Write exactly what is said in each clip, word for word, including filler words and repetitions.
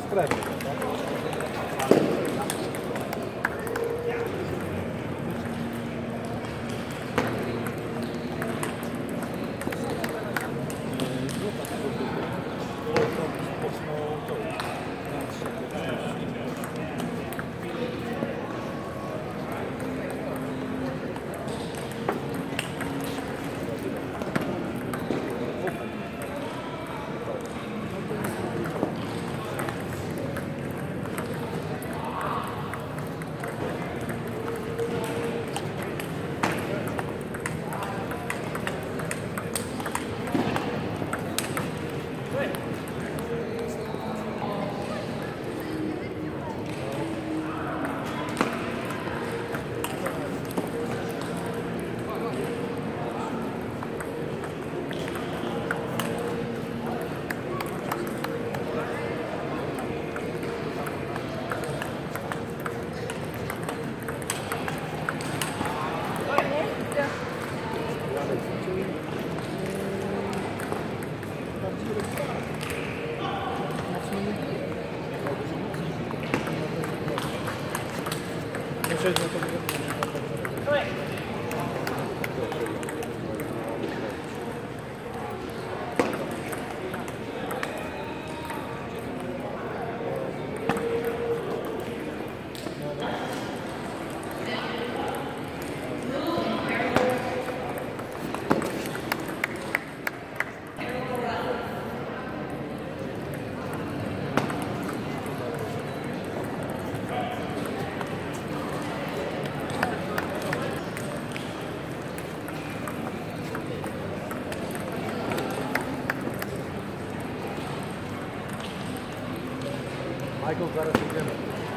Michael got us together.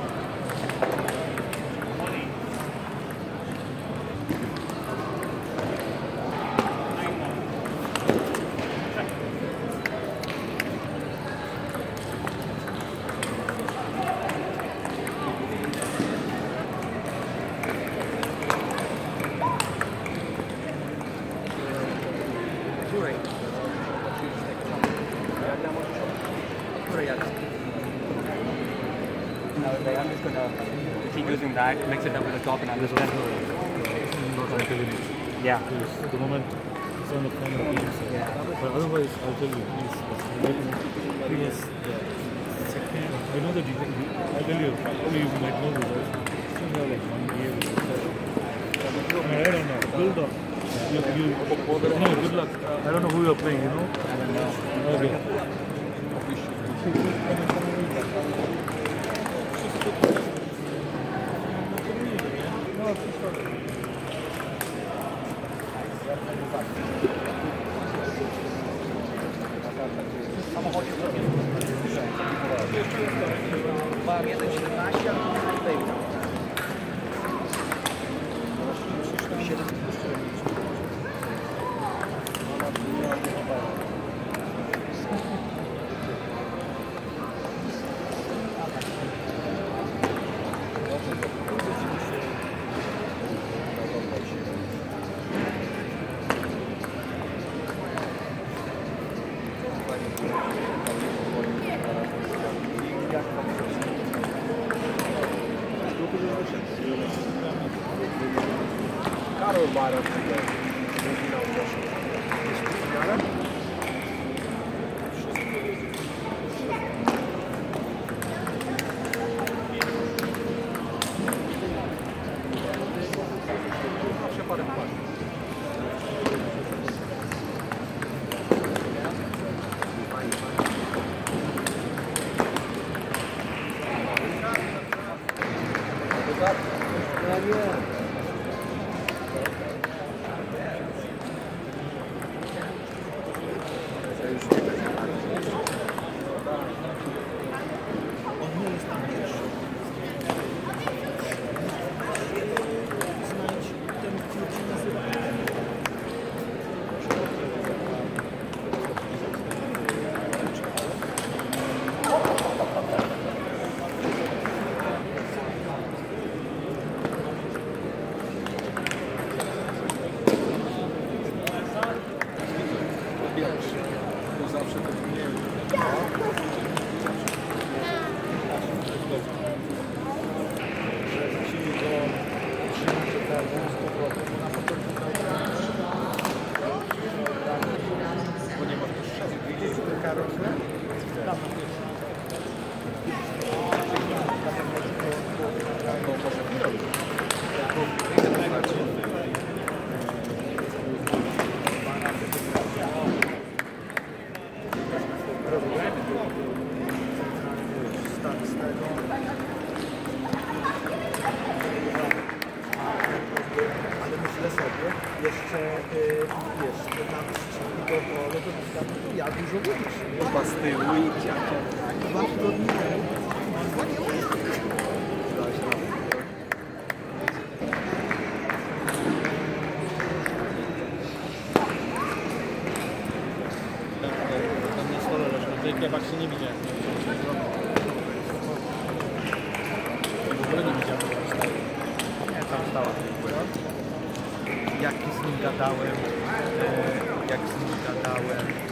I'm just gonna keep using that, mix it up with the top, and I'm just gonna. Yeah. The moment it's on the phone, yeah. But otherwise, I'll tell you, please. Please. I know that you can. I'll tell you, probably you might know this. Still have like one year. I don't know. Build up. You, you, no, good luck. I don't know who you're playing, you know? I don't know. Okay. Karol Baron. Ale myślę sobie, jeszcze, y, wiesz, że tam do polu, to wystarczy ja dużo mówisz. Chyba z tyłu i ciacie. Dwa tygodnie temu. Chyba nie ma. Tam na stole leży, na tej kebab się nie widziałem. W ogóle nie widziałem. Nie, tam stała. Jak z nim gadałem, e, jak z nim gadałem,